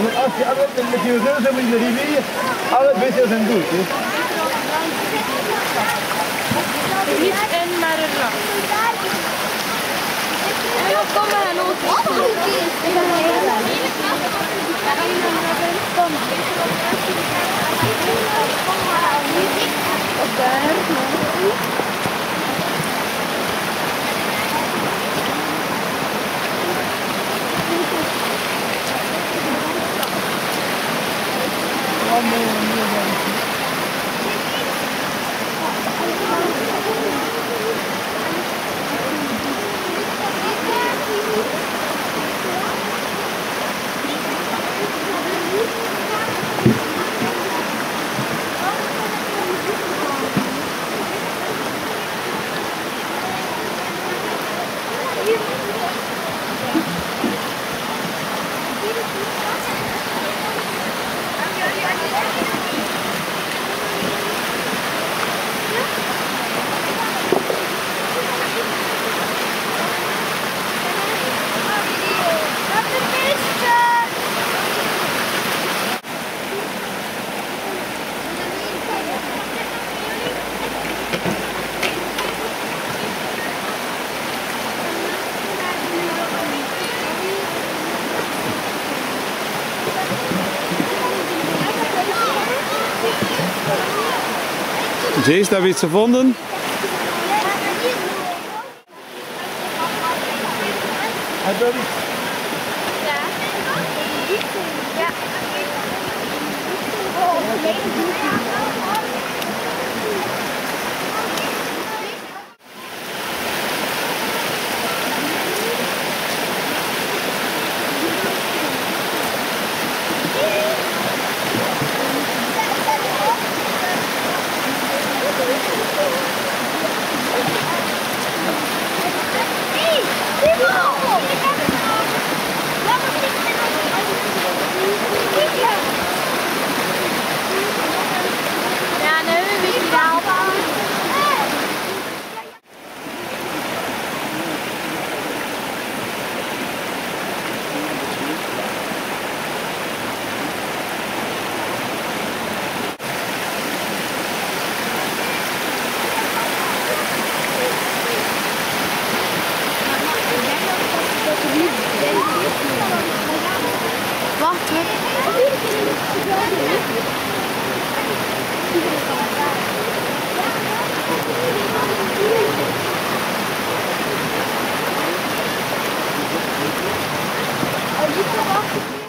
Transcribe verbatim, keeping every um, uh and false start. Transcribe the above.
Want als je alles met je reuze met de rivier, alle beestjes zijn goed. Niet en maar een rak. En dan komen we nog. Jace, heb je iets gevonden? Wacht hoor. Oh, die kan wachten.